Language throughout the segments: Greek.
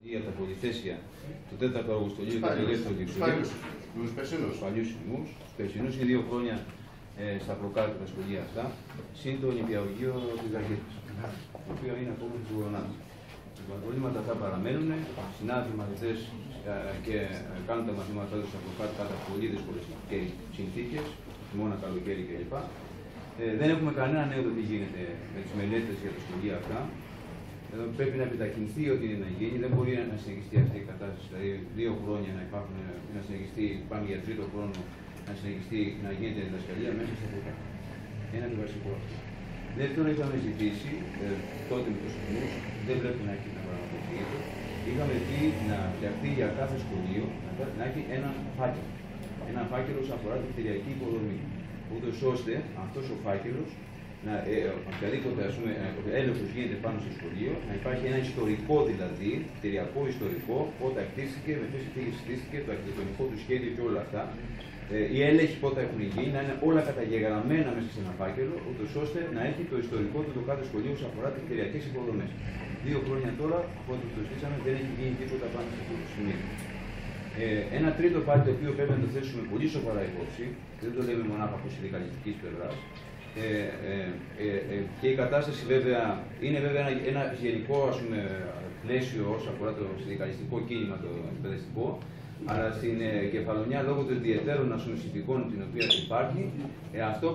Για τα πολυθέσια του 4ου Αυγουστολίου και του ελεύθερου διευθυντή, τους παλιούς σεισμούς, τους περσινούς, είναι 2 χρόνια στα προκάτω τα σχολεία αυτά, συν το νηπιαγωγείο της Δαρκέτης, το οποίο είναι ακόμα της Γουρονάδας. Τα προβλήματα αυτά παραμένουν, συνάδελφοι μαθητές και κάνουν τα μαθήματά τους στα προκάτω κάτω από πολύ δύσκολες συνθήκες, χειμώνα, καλοκαίρι κλπ. Δεν έχουμε κανένα νέο το τι γίνεται με τις μελέτες για τα σχολεία αυτά. Εδώ πρέπει να επιταχυνθεί ό,τι είναι να γίνει. Δεν μπορεί να συνεχιστεί αυτή η κατάσταση. Δηλαδή, 2 χρόνια να συνεχιστεί, πάμε για 3ο χρόνο, να συνεχιστεί να γίνεται η διδασκαλία μέσα σε αυτό. Ένα το βασικό αυτό. Δεύτερον, είχαμε ζητήσει τότε με τους κοινούς, δεν πρέπει να έχει να πραγματοποιείται. Είχαμε πει να φτιαχτεί για κάθε σχολείο να έχει ένα φάκελο. Ένα φάκελο αφορά την κτηριακή υποδομή. Ούτως ώστε αυτός ο φάκελος, οποιαδήποτε έλεγχος γίνεται πάνω στο σχολείο, να υπάρχει ένα ιστορικό δηλαδή, κτηριακό ιστορικό, όταν χτίστηκε, με ποιες συνθήκες χτίστηκε, το αρχιτεκτονικό του σχέδιο και όλα αυτά. Οι έλεγχοι πότε έχουν γίνει, να είναι όλα καταγεγραμμένα μέσα σε ένα φάκελο, ούτως ώστε να έχει το ιστορικό του το κάθε σχολείο όσον αφορά τις κτηριακές υποδομές. 2 χρόνια τώρα, από ό,τι το στήσαμε, δεν έχει γίνει τίποτα πάνω σε αυτό το σημείο. Ένα τρίτο πάλι το οποίο πρέπει να το θέσουμε πολύ σοβαρά υπόψη, δεν το λέμε μονάχα από συνδικαλιστική πλευρά. Και η κατάσταση βέβαια είναι ένα γενικό πλαίσιο όσο αφορά το συνδικαλιστικό κίνημα, το εκπαιδευτικό, αλλά στην Κεφαλονιά λόγω των ιδιαίτερων συνθηκών την οποία υπάρχει, αυτό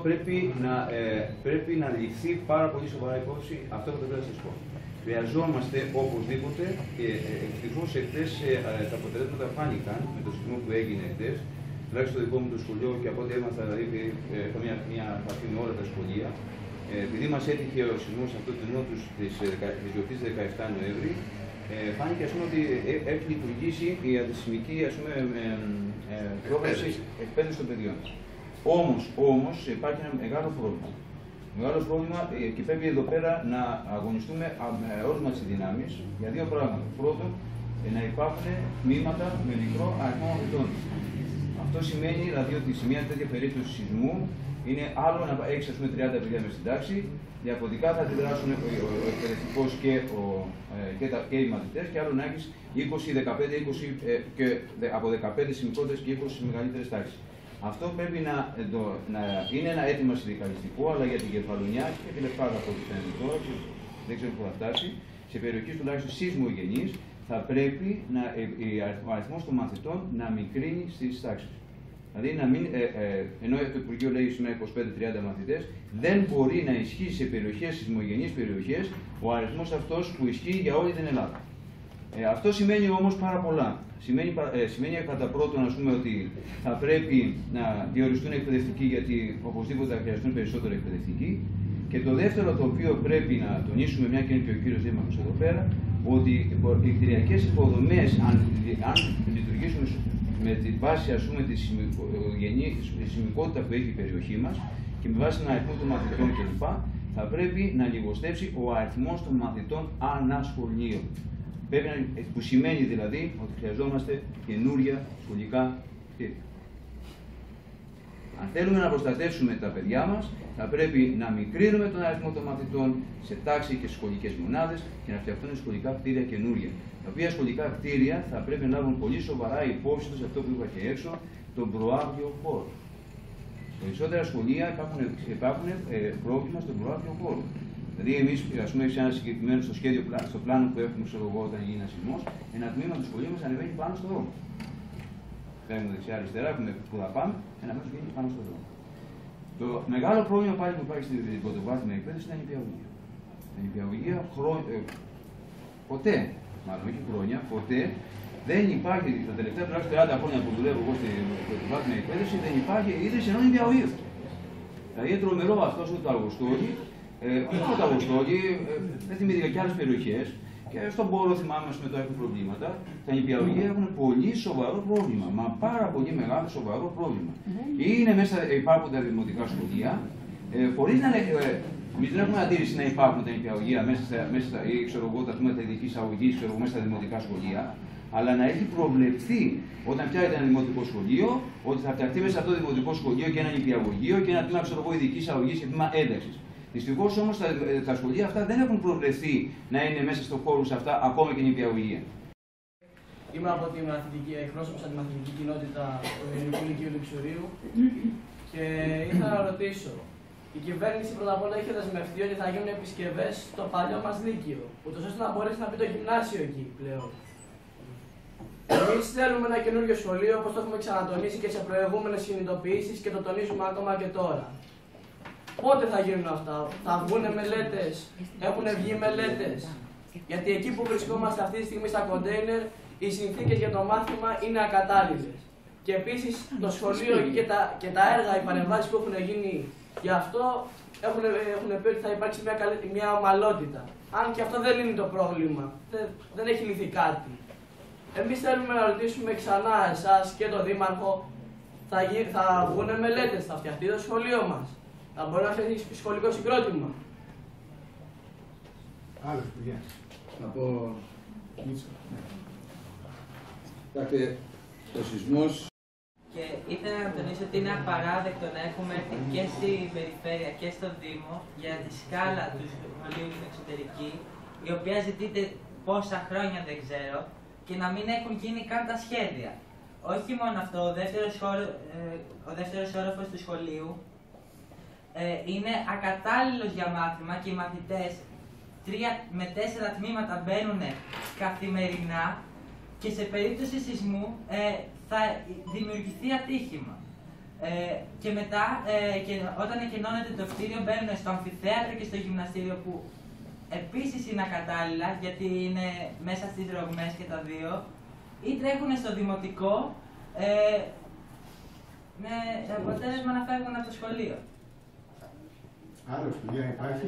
πρέπει να ληφθεί πάρα πολύ σοβαρά υπόψη αυτό που θέλω να σας πω. Χρειαζόμαστε οπωσδήποτε και ευτυχώς εχθές τα αποτελέσματα φάνηκαν με το σεισμό που έγινε εχθές, τουλάχιστον το δικό μου το σχολείο και από ό,τι έμαθα, δηλαδή έχω μια επαφή με όλα τα σχολεία. Επειδή μας έτυχε ο σεισμός αυτό το νότο της γιορτής 17 Νοέμβρη, φάνηκε ότι έχει λειτουργήσει η αντισημική πρόγραμμα εκπαίδευση των παιδιών. Όμως υπάρχει ένα μεγάλο πρόβλημα. Μεγάλο πρόβλημα και πρέπει εδώ πέρα να αγωνιστούμε με όλες μας τις δυνάμεις για 2 πράγματα. Πρώτον, να υπάρχουν τμήματα με μικρό αριθμό μαθητών. Αυτό σημαίνει δηλαδή ότι σε μια τέτοια περίπτωση σεισμού είναι άλλο να έχει 30 παιδιά μες στην τάξη, διαφορετικά θα αντιδράσουν ο εκπαιδευτικός και οι μαθητές, και άλλο να έχει 20, 15, 20 και από 15 σε μικρότερες και 20 σε μεγαλύτερες τάξεις. Αυτό πρέπει να είναι ένα αίτημα συνδικαλιστικό, αλλά για την Κεφαλονιά και την Λευκάδα από ό,τι φαίνεται τώρα, δεν ξέρω πού θα φτάσει, σε περιοχές τουλάχιστον σεισμογενείς, θα πρέπει ο αριθμός των μαθητών να μικρύνει στις τάξεις. Δηλαδή, ενώ το Υπουργείο λέει σήμερα 25-30 μαθητές, δεν μπορεί να ισχύει σε περιοχές, σεισμογενείς περιοχές, ο αριθμός αυτός που ισχύει για όλη την Ελλάδα. Αυτό σημαίνει όμως πάρα πολλά. Σημαίνει κατά πρώτον ότι θα πρέπει να διοριστούν εκπαιδευτικοί, γιατί οπωσδήποτε θα χρειαστούν περισσότερο εκπαιδευτικοί. Και το δεύτερο το οποίο πρέπει να τονίσουμε, μια και είναι και ο κύριος Δήμαρχος εδώ πέρα, ότι οι κτηριακές υποδομές, αν λειτουργήσουν με τη βάση τη σεισμικότητα που έχει η περιοχή μας και με βάση τον αριθμό των μαθητών κλπ., θα πρέπει να λιγοστεύσει ο αριθμός των μαθητών ανά σχολείο. Που σημαίνει δηλαδή ότι χρειαζόμαστε καινούρια σχολικά κτίρια. Αν θέλουμε να προστατεύσουμε τα παιδιά μας, θα πρέπει να μικρύνουμε τον αριθμό των μαθητών σε τάξη και σχολικές μονάδες και να φτιαχτούν σχολικά κτίρια καινούρια. Τα οποία σχολικά κτίρια θα πρέπει να λάβουν πολύ σοβαρά υπόψη τους αυτό που είπα και έξω, τον προάγειο χώρο. Περισσότερα σχολεία υπάρχουν πρόβλημα στον προάγειο χώρο. Δηλαδή, εμείς, σε ένα συγκεκριμένο στο πλάνο που έχουμε, όταν γίνει ένα σεισμός, ένα τμήμα του σχολείου μας ανεβαίνει πάνω στον δρόμο. Παίρνουμε δεξιά-αριστερά, που θα πάμε, ένα μέρος βγαίνει πάνω στον δρόμο. Το μεγάλο πρόβλημα πάλι που υπάρχει στην πρωτοβάθμια εκπαίδευση είναι η νηπιαγωγία. Η νηπιαγωγία ποτέ, μάλλον όχι χρόνια, ποτέ δεν υπάρχει, τα τελευταία τουλάχιστον 30 χρόνια που δουλεύω εγώ στην πρωτοβάθμια εκπαίδευση, δεν υπάρχει ίδρυση ενός νηπιαγωγείου. Δηλαδή, είναι τρομερό αυτό το Αυγουστόλι. Όχι το Αυγουστόλι, δεν θυμήθηκα και άλλες περιοχές. Και στον Πόρο θυμάμαι ότι έχουν προβλήματα. Τα νηπιαγωγεία έχουν πολύ σοβαρό πρόβλημα. Μα πάρα πολύ μεγάλο σοβαρό πρόβλημα. Είναι μέσα, υπάρχουν τα δημοτικά σχολεία, χωρίς να είναι. Εμείς δεν έχουμε αντίρρηση να υπάρχουν τα νηπιαγωγεία τα τμήματα ειδικής αγωγής μέσα στα δημοτικά σχολεία. Αλλά να έχει προβλεφθεί όταν φτιάχνεται ένα δημοτικό σχολείο, ότι θα φτιαχτεί μέσα σε αυτό το δημοτικό σχολείο και ένα νηπιαγωγείο και ένα τμήμα ειδικής αγωγής και τμήμα ένταξης. Δυστυχώς όμως τα σχολεία αυτά δεν έχουν προβλεφθεί να είναι μέσα στο χώρο αυτά ακόμα και νηπιαγωγεία. Είμαι από τη εκπρόσωπος από τη μαθητική κοινότητα του Ελληνικού Λυκείου Λειξουρίου και ήθελα να ρωτήσω. Η κυβέρνηση πρώτα απ' όλα είχε δεσμευτεί ότι θα γίνουν επισκευές στο παλιό μας Λύκειο, ούτως ώστε να μπορέσει να μπει το γυμνάσιο εκεί πλέον. Εμείς θέλουμε ένα καινούριο σχολείο, όπως το έχουμε ξανατονίσει και σε προηγούμενες συνειδητοποιήσεις και το τονίζουμε ακόμα και τώρα. Πότε θα γίνουν αυτά, θα βγουν μελέτες, έχουν βγει μελέτες. Γιατί εκεί που βρισκόμαστε αυτή τη στιγμή στα κοντέινερ, οι συνθήκες για το μάθημα είναι ακατάλληλες. Και επίσης το σχολείο και τα έργα, οι παρεμβάσεις που έχουν γίνει γι' αυτό έχουν πει ότι θα υπάρξει μια ομαλότητα. Αν και αυτό δεν λύνει το πρόβλημα, δεν έχει λυθεί κάτι. Εμείς θέλουμε να ρωτήσουμε ξανά εσάς και τον Δήμαρχο, θα βγουν μελέτες, θα φτιαχτεί το σχολείο μας, θα μπορεί να φτιαχτεί σχολικό συγκρότημα. Άλλος παιδιά. Να πω... Κοιτάξτε, ο σεισμός... Και ήθελα να τονίσω ότι είναι απαράδεκτο να έχουμε έρθει και στην περιφέρεια και στον Δήμο για τη σκάλα του σχολείου στην εξωτερική, η οποία ζητείται πόσα χρόνια δεν ξέρω, και να μην έχουν γίνει καν τα σχέδια. Όχι μόνο αυτό, ο δεύτερος όροφος του σχολείου είναι ακατάλληλος για μάθημα και οι μαθητές 3 με 4 τμήματα μπαίνουν καθημερινά και σε περίπτωση σεισμού θα δημιουργηθεί ατύχημα. Και μετά, όταν εκενώνεται το κτίριο, μπαίνουν στο αμφιθέατρο και στο γυμναστήριο, που επίσης είναι ακατάλληλα, γιατί είναι μέσα στις ρογμές και τα δύο, ή τρέχουν στο δημοτικό, με αποτέλεσμα να φεύγουν από το σχολείο. Άλλος παιδιά υπάρχει.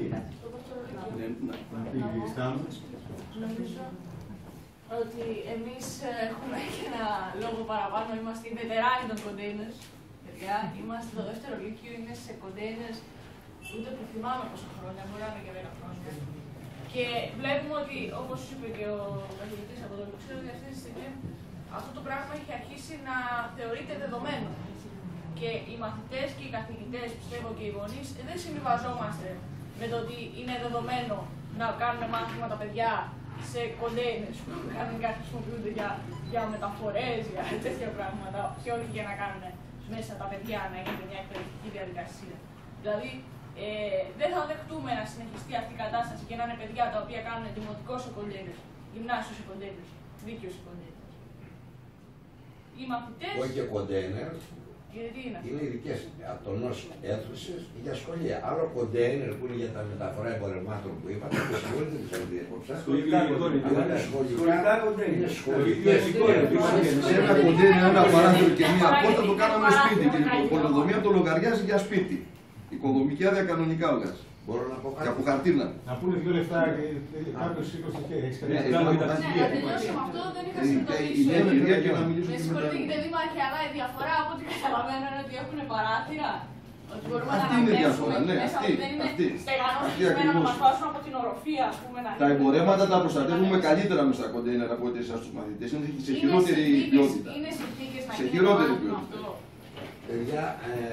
Νομίζω ότι εμείς έχουμε και ένα λόγο παραπάνω. Είμαστε οι βετεράνοι των κοντέινερς. Παιδιά, είμαστε το δεύτερο λύκειο, είναι σε κοντέινερς ούτε που θυμάμαι πόσα χρόνια, μπορεί να είναι και 10 χρόνια. Και βλέπουμε ότι, όπως είπε και ο καθηγητής από το Λυξείο, ότι αυτή τη στιγμή αυτό το πράγμα έχει αρχίσει να θεωρείται δεδομένο. Και οι μαθητές και οι καθηγητές, πιστεύω και οι γονείς, δεν συμβιβαζόμαστε με το ότι είναι δεδομένο να κάνουν μάθημα τα παιδιά σε κοντέινερς που κανονικά χρησιμοποιούνται για μεταφορές, για τέτοια πράγματα, και όχι για να κάνουν μέσα τα παιδιά να είναι μια εκπαιδευτική διαδικασία. Δηλαδή, δεν θα δεχτούμε να συνεχιστεί αυτή η κατάσταση και να είναι παιδιά τα οποία κάνουν δημοτικό σε κοντέινερς, γυμνάσιο σε κοντέινερς, δίκαιο σε κοντέινερς. Οι μαθητές. Όχι και κοντέινερ. Είναι ειδικές ατονός αίθουσες για σχολεία. Άλλο κοντέινερ που είναι για τα μεταφορά εμπορευμάτων που είπατε, και συγχωρείτε τις αντίθεψα. Σχολικά κοντέινερ. Είναι σχολικές. Σε ένα κοντέινερ, ένα παράθυρο και μία πόρτα το κάναμε σπίτι. Και η πολεοδομία το λογαριάζει για σπίτι. Οικοδομική άδεια κανονικά όλας. Μπορώ να πω κάτι. Και από χαρτίνα. Να πούνε 2 λεπτά και κάποιος σήκωσε το χέρι. Έχεις Ναι, να τελειώσω με αυτό, δεν είχα συνειδητοποιήσει. Με συγχωρείτε κύριε Δήμαρχε, αλλά η διαφορά από ό,τι καταλαβαίνω είναι ότι έχουν παράθυρα. Ότι μπορούμε να αναπνεύσουμε μέσα, ότι δεν είναι στεγανό να μας βάζουν από την οροφία, ας πούμε. Τα εμπορεύματα τα προστατεύουμε καλύτερα με στα κοντέινερ από ό,τι εσάς τους μαθητές. Είναι σε χειρότερη ποιότητα. Είναι συνθήκες να σε γίνει χειρότερη το ποιότητα. αυτό. Παιδιά,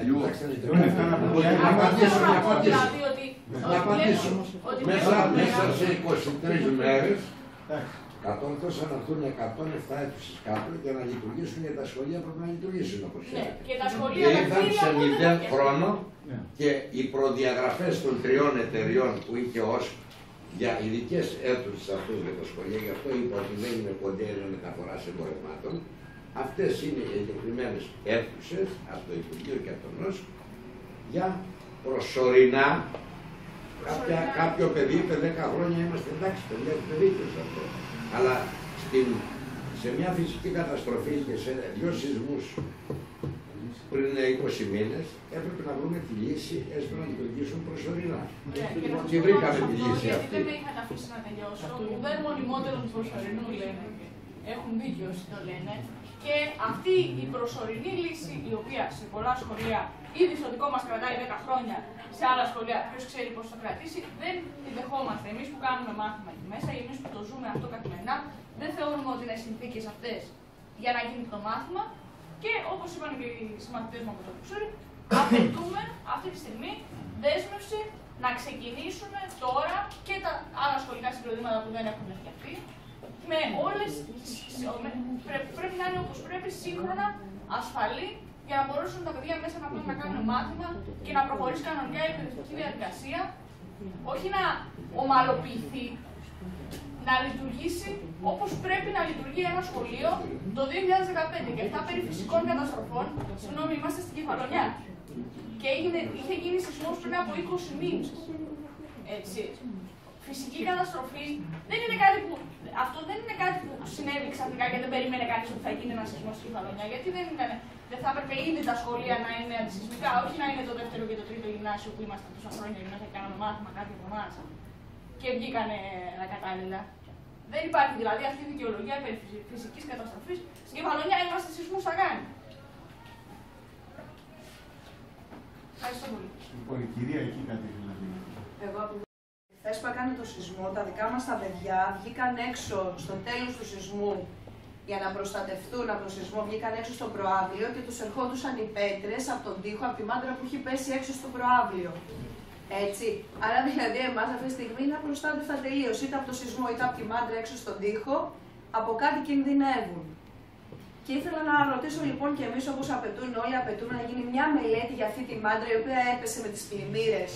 να απαντήσω. Μέσα σε 23 μέρες κατόρθωσαν να έρθουν 107 αίθουσες κάτω για να λειτουργήσουν, για τα σχολεία πρέπει να λειτουργήσουν, όπως ξέρετε. Και τα σχολεία ήρθαν σε 0 χρόνο και οι προδιαγραφές των 3 εταιριών που είχε ως για ειδικές αίθουσες αυτούς για τα σχολεία, γι' αυτό είπα ότι δεν είναι κοντέινερ μεταφοράς εμπορευμάτων. Αυτές είναι οι εγκεκριμένες αίθουσες από το Υπουργείο και από τον ΝΟΣ για προσωρινά. Κάποιο παιδί, είπε 10 χρόνια είμαστε εντάξει, παιδιά, παιδί και σε αυτό. Αλλά σε μια φυσική καταστροφή και σε 2 σεισμούς πριν 20 μήνες έπρεπε να βρούμε τη λύση έστω να λειτουργήσουν προσωρινά. Και βρήκαμε τη λύση αυτή. Δεν με είχαν αφήσει να τελειώσω. Ουδέν μονιμότερο του προσωρινού λένε. Έχουν δίκιο όσοι το λένε. Και αυτή η προσωρινή λύση, η οποία σε πολλά σχολεία, ήδη στο δικό μας κρατάει 10 χρόνια, σε άλλα σχολεία ποιος ξέρει πώς θα κρατήσει, δεν τη δεχόμαστε. Εμείς που κάνουμε μάθημα εκεί μέσα, εμείς που το ζούμε αυτό καθημερινά, δεν θεωρούμε ότι είναι συνθήκες αυτές για να γίνει το μάθημα. Και όπως είπαν και οι συμμαθητές μου από το Λυξείο, απαιτούμε αυτή τη στιγμή δέσμευση να ξεκινήσουμε τώρα και τα άλλα σχολικά συγκροτήματα που δεν έχουν φτιαχτεί, με όλες τις πρέπει να είναι όπως πρέπει, σύγχρονα, ασφαλή, για να μπορέσουν τα παιδιά μέσα να πάνε να κάνουν μάθημα και να προχωρήσει κανονικά η εκπαιδευτική διαδικασία, όχι να ομαλοποιηθεί, να λειτουργήσει όπως πρέπει να λειτουργεί ένα σχολείο το 2015. Και αυτά περί φυσικών καταστροφών, συγγνώμη, είμαστε στην Κεφαλονιά. Και είχε γίνει σεισμός πριν από 20 μήνες. Έτσι. Φυσική καταστροφή δεν είναι κάτι που. Αυτό δεν είναι κάτι που συνέβη ξαφνικά και δεν περίμενε κανείς ότι θα γίνει ένα σεισμό στη Κεφαλονιά. Γιατί δεν θα έπρεπε ήδη τα σχολεία να είναι αντισεισμικά, όχι να είναι το δεύτερο και το τρίτο γυμνάσιο που ήμασταν τόσα χρόνια και να κάναμε μάθημα κάποιοι από εμάς και βγήκανε ακατάλληλα. Δεν υπάρχει δηλαδή αυτή η δικαιολογία περί φυσικής καταστροφής. Στην Κεφαλονιά είμαστε σεισμούς θα κάνει. Ευχαριστώ πολύ. Λοιπόν, η κυρία εκεί κάτι να πει. Εγώ χθες που έκανε το σεισμό, τα δικά μας τα παιδιά βγήκαν έξω στο τέλος του σεισμού για να προστατευτούν από τον σεισμό. Βγήκαν έξω στο προαύλιο και τους ερχόντουσαν οι πέτρες από τον τοίχο, από τη μάντρα που έχει πέσει έξω στο προαύλιο. Έτσι. Άρα δηλαδή εμάς αυτή τη στιγμή είναι απροστάτευτα τελείως, είτε από το σεισμό είτε από τη μάντρα έξω στον τοίχο, από κάτι κινδυνεύουν. Και ήθελα να ρωτήσω λοιπόν και εμείς, όπως απαιτούν όλοι, απαιτούμε να γίνει μια μελέτη για αυτή τη μάντρα η οποία έπεσε με τις πλημμύρες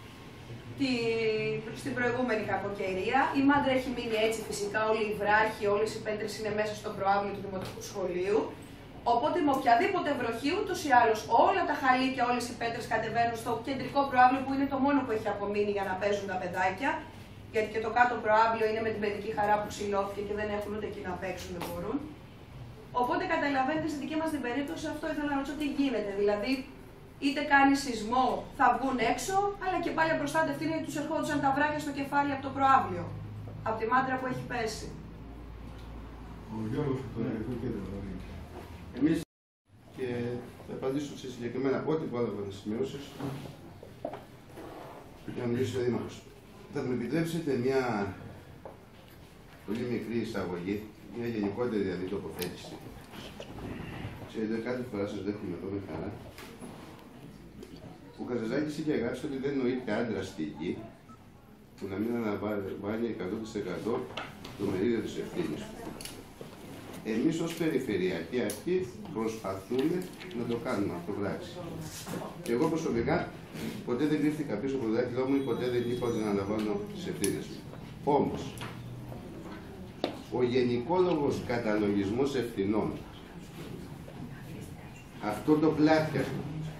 στην προηγούμενη κακοκαιρία. Η μάντρα έχει μείνει έτσι φυσικά, όλοι οι βράχοι, όλες οι πέτρες είναι μέσα στο προαύλιο του Δημοτικού Σχολείου. Οπότε με οποιαδήποτε βροχή, ούτως ή άλλως όλα τα χαλίκια, όλες οι πέτρες κατεβαίνουν στο κεντρικό προαύλιο που είναι το μόνο που έχει απομείνει για να παίζουν τα παιδάκια. Γιατί και το κάτω προαύλιο είναι με την παιδική χαρά που ξυλώθηκε και δεν έχουν ούτε εκεί να παίξουν, δεν μπορούν. Οπότε καταλαβαίνετε, στη δική μας την περίπτωση αυτό ήθελα να ρωτήσω τι γίνεται. Δηλαδή, είτε κάνει σεισμό, θα βγουν έξω, αλλά και πάλι απροστάτευτοι είναι γιατί τους ερχόντουσαν τα βράχια στο κεφάλι από το προαύλιο. Από τη μάντρα που έχει πέσει. Ο Γιώργος από το Ελληνικό Κέντρο. Εμείς, και θα απαντήσω σε συγκεκριμένα ό,τι που έλαβα τις σημειώσεις, για να μιλήσει ο Δήμαρχος. Θα μου επιτρέψετε μια πολύ μικρή εισαγωγή, μια γενικότερη δηλαδή τοποθέτηση. Ξέρετε, κάθε φορά σας δέχομαι εδώ με χαρά. Ο Καζαζάκης είχε γράψει ότι δεν νοείται άντρα στη γη που να μην αναβάλει 100% το μερίδιο της ευθύνης του. Εμείς ως Περιφερειακή Αρχή προσπαθούμε να το κάνουμε αυτό πράξη. Εγώ προσωπικά ποτέ δεν κρύφτηκα πίσω από το δάχτυλό μου ή ποτέ δεν είπα ότι να αναβάλω τις ευθύνες μου. Όμως, ο γενικόλογος καταλογισμός ευθυνών, αυτό το πλάτιασμα,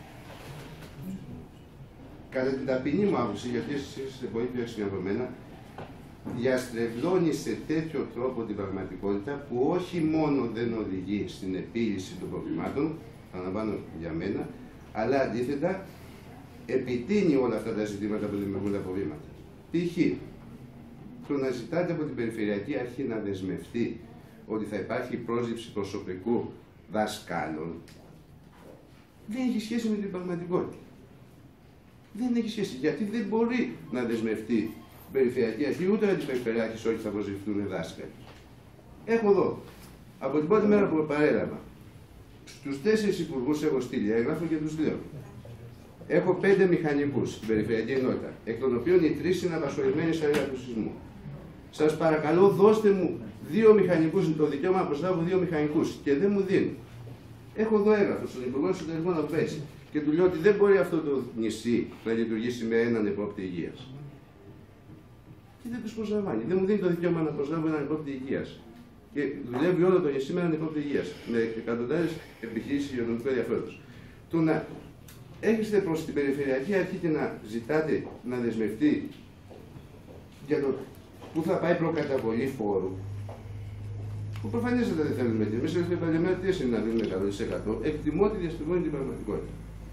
κατά την ταπεινή μου άποψη, γιατί εσείς είστε πολύ πιο εξοικειωμένα, διαστρεβλώνει σε τέτοιο τρόπο την πραγματικότητα που όχι μόνο δεν οδηγεί στην επίλυση των προβλημάτων, αναλαμβάνω για μένα, αλλά αντίθετα επιτείνει όλα αυτά τα ζητήματα που δημιουργούν τα προβλήματα. Π.χ. το να ζητάτε από την Περιφερειακή Αρχή να δεσμευτεί ότι θα υπάρχει πρόσληψη προσωπικού δασκάλων, δεν έχει σχέση με την πραγματικότητα. Δεν έχει σχέση, γιατί δεν μπορεί να δεσμευτεί η Περιφερειακή Αρχή, ούτε να την Περιφερειακή όχι θα προσληφθούν δάσκαλοι. Έχω εδώ, από την πρώτη μέρα που παρέλαβα, στους 4 υπουργούς έχω στείλει έγγραφο και τους λέω. Έχω 5 μηχανικούς στην Περιφερειακή Ενότητα, εκ των οποίων οι 3 είναι απασχολημένοι σε έργα του σεισμού. Σας παρακαλώ, δώστε μου 2 μηχανικούς, το δικαίωμα να προσλάβω 2 μηχανικούς και δεν μου δίνουν. Έχω εδώ έγγραφο στον Υπουργό Εσωτερικών να πέσει και του λέω ότι δεν μπορεί αυτό το νησί να λειτουργήσει με έναν επόπτη υγείας. Και δεν τους προσλαμβάνει. Δεν μου δίνει το δικαίωμα να προσλάβω έναν επόπτη υγείας. Και δουλεύει όλο το νησί με έναν επόπτη υγείας, με εκατοντάδες επιχειρήσεις υγειονομικού ενδιαφέροντος. Το να έρχεστε προς την Περιφερειακή Αρχή και να ζητάτε να δεσμευτεί για το πού θα πάει προκαταβολή φόρου, που προφανέστατα δεν θέλουμε και εμείς έχουμε επαγγελματίες τι είναι να δίνουμε 100%, εκτιμώ ότι διαστρεβλώνει την πραγματικότητα.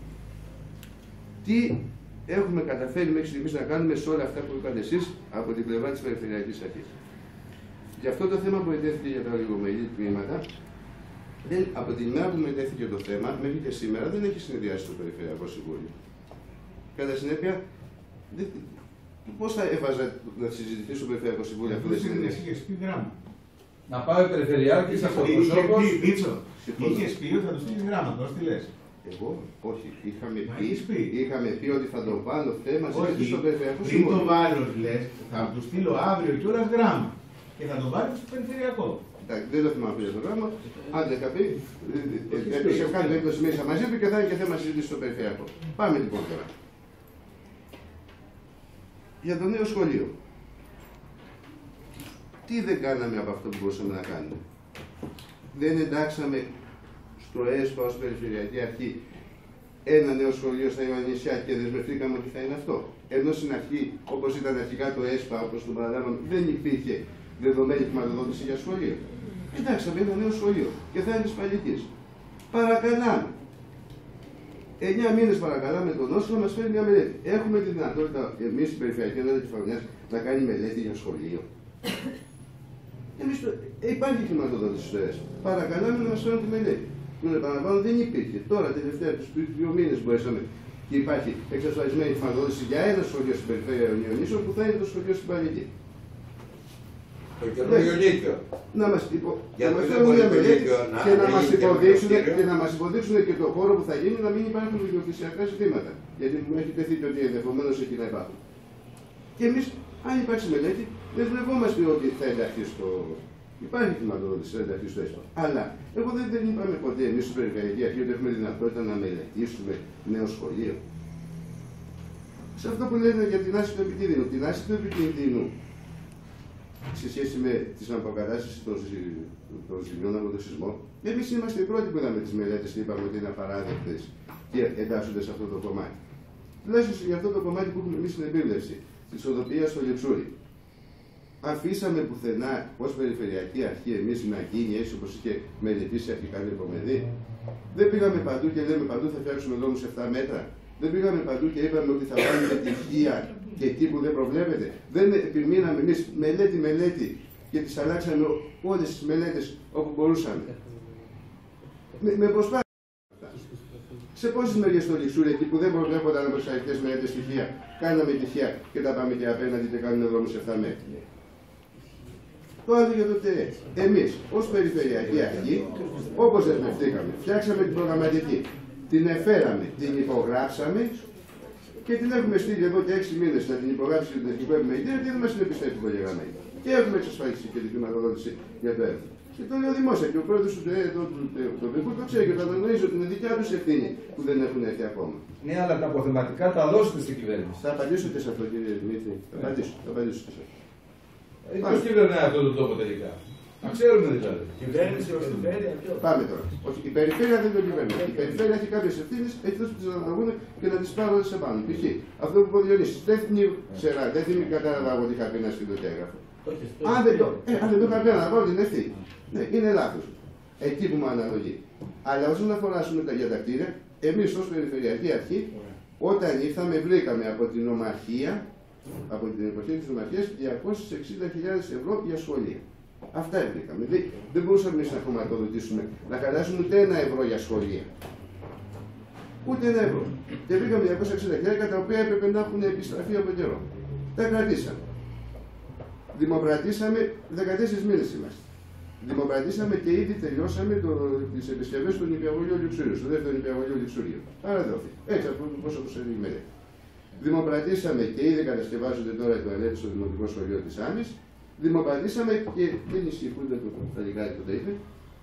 Τι έχουμε καταφέρει μέχρι στιγμής να κάνουμε σε όλα αυτά που είπατε εσείς από την πλευρά της Περιφερειακής Αρχής. Για αυτό το θέμα που μετέθηκε για τα ολιγομελή τμήματα, από την ημέρα που μετέθηκε το θέμα μέχρι και σήμερα δεν έχει συνεδριάσει το Περιφερειακό Συμβούλιο. Κατά συνέπεια, πώς θα έβαζα να συζητηθεί στο Περιφερειακό Συμβούλιο αυτό δεν συνεδριάσει. Να πάει ο Περιφερειάρχης από το προσώπο. Είχες πει ότι θα του στείλει γράμμα, τώρα τι λες. Εγώ, όχι. Είχαμε πει ότι θα το βάλω θέμα συζήτηση στο Περιφερειακό Συμβούλιο. Πριν το βάλω, λες, θα του στείλω αύριο κιόλας γράμμα και θα το βάλω στο Περιφερειακό. δεν το θυμάμαι αυτό το πράγμα. Αν δεν είχα πει, σε κάνει το έκδοση μέσα μαζί του και θα είναι και θέμα συζήτηση στο περιφερειακό. Πάμε λοιπόν τώρα. Για το νέο σχολείο. Τι δεν κάναμε από αυτό που μπορούσαμε να κάνουμε. Δεν εντάξαμε στο ΕΣΠΑ ως Περιφερειακή Αρχή ένα νέο σχολείο στα Ιωαννησιά και δεσμευτήκαμε ότι θα είναι αυτό. Ενώ στην αρχή, όπως ήταν αρχικά το ΕΣΠΑ, όπως το παραλάβαμε, δεν υπήρχε δεδομένη χρηματοδότηση για σχολείο. Εντάξαμε ένα νέο σχολείο και θα είναι της Παλικής. Παρακαλάμε. 9 μήνες παρακαλάμε τον Νόσο να μας φέρει μια μελέτη. Έχουμε τη δυνατότητα εμείς στην Περιφερειακή Ενότητα Κεφαλονιάς να κάνει μελέτη για σχολείο. Υπάρχει χρηματοδότηση στο ΕΣΠΑ. Παρακαλάμε να μας φέρουν τη μελέτη. Τον επαναλαμβάνω, δεν υπήρχε. Τώρα, τελευταία τους 2 μήνες μπορέσαμε και υπάρχει εξασφαλισμένη χρηματοδότηση για ένα σχολείο στην περιφέρεια των Ιωνίσεων που θα είναι το σχολείο στην Παλική. Το καινούριο Λύκειο. Να μας φέρουν μια μελέτη και να μας υποδείξουν και το χώρο που θα γίνει να μην υπάρχουν ιδιοκτησιακά ζητήματα. Γιατί μου έχει τεθεί ότι ενδεχομένως εκεί να υπάρχουν. Και εμείς, αν υπάρξει μελέτη, δεν βλεπόμαστε ότι θα ενταχθεί στο. Υπάρχει χρηματοδότηση, θα ενταχθεί στο ΕΣΠΑ. Αλλά εγώ δεν είπαμε ποτέ εμείς στην Περιφερειακή Αρχή ότι έχουμε δυνατότητα να μελετήσουμε νέο σχολείο. Σε αυτό που λένε για την άρση του επικίνδυνου. Την άρση του επικίνδυνου σε σχέση με την αποκατάσταση των ζημιών από τον σεισμό, εμείς είμαστε οι πρώτοι που είδαμε τις μελέτες και είπαμε ότι είναι απαράδεκτες και εντάσσονται σε αυτό το κομμάτι. Τουλάχιστον για αυτό το κομμάτι που έχουμε εμείς στην επίβλεψη, τη οδοποιία στο Λιψούρι. Αφήσαμε πουθενά ως Περιφερειακή Αρχή εμείς να γίνει έτσι όπως είχε μελετήσει αρχικά το Υπομεδί. Δεν πήγαμε παντού και λέμε παντού θα φτιάξουμε δρόμους 7 μέτρα. Δεν πήγαμε παντού και είπαμε ότι θα βάλουμε τυχεία και εκεί που δεν προβλέπεται. Δεν επιμείναμε εμείς μελέτη και τις αλλάξαμε όλες τις μελέτες όπου μπορούσαμε. Με προσπάθεια. Σε πόσες μεριές στο Λιξούρι, εκεί που δεν προβλέπονταν από τις αρχικές μελέτες στοιχεία, κάναμε τυχεία και τα πάμε και απέναντι και κάνουμε δρόμους 7 μέτρα. Το άλλο για το ΤΕΕ. Εμείς, ως Περιφερειακή Αρχή, όπως δεσμευτήκαμε, φτιάξαμε την προγραμματική, την εφέραμε, την υπογράψαμε και την έχουμε στείλει εδώ και 6 μήνες να την υπογράψει την Εθνικό Επιμελητήριο και δεν μας είναι πιστεύει το γεγραμμένο. Και έχουμε εξασφαλίσει και την χρηματοδότηση για το έργο. Και το λέω δημόσια και ο πρόεδρος του ΤΕΕ το ξέρει και το αναγνωρίζει ότι είναι δικιά του ευθύνη που δεν έχουν έρθει ακόμα. Ναι, αλλά τα αποθεματικά τα δώσετε στην κυβέρνηση. Θα απαντήσω και σε αυτό, κύριε Δημήτρη. Θα απαντήσω και σε αυτό. Ποιος κυβερνάει αυτόν τον τόπο τελικά. Να ξέρουμε δηλαδή. Κυβέρνηση, περιφέρεια, ποιο. Πάμε τώρα. Όχι, η περιφέρεια δεν το κυβερνάει. Η περιφέρεια έχει κάποιες ευθύνες εκτός που τις αναλογούν και να τις πάρουν σε πάνω. Π.χ. αυτό που είπε ο Διονύσης. Δεν θυμεί κατάλαβα ότι είχα πει ένα σχεδόν και έγραφο. Αν δεν το είχα πει να πάρω την ευθύνη. Ναι, είναι λάθος. Εκεί που με αναλογεί. Αλλά όσον αφορά για τα κτίρια, εμείς ως Περιφερειακή Αρχή, όταν ήρθαμε, βρήκαμε από την Ομαρχία, από την εποχή της Ομαρχίας, 260.000 ευρώ για σχολεία. Αυτά βρήκαμε. Δεν μπορούσαμε εμείς να χρηματοδοτήσουμε, να χαλάσουμε ούτε ένα ευρώ για σχολεία. Ούτε ένα ευρώ. Και βρήκαμε 260.000 τα οποία έπρεπε να έχουν επιστραφεί από καιρό. Τα κρατήσαμε. Δημοπρατήσαμε 14 μήνες είμαστε. Δημοπρατήσαμε και ήδη τελειώσαμε τις επισκευές του νηπιαγωγείου Λιξουρίου, στο δεύτερο νηπιαγωγείο Λιξουρίου. Παραδόθηκε. Έτσι, από πόσο το σε μελέτη. Δημοπρατήσαμε και ήδη κατασκευάζονται τώρα οι τουαλέτες στο Δημοτικό Σχολείο της Άμης. Δημοπρατήσαμε και δεν ισχύει ούτε τα λιγάκι που το είπε.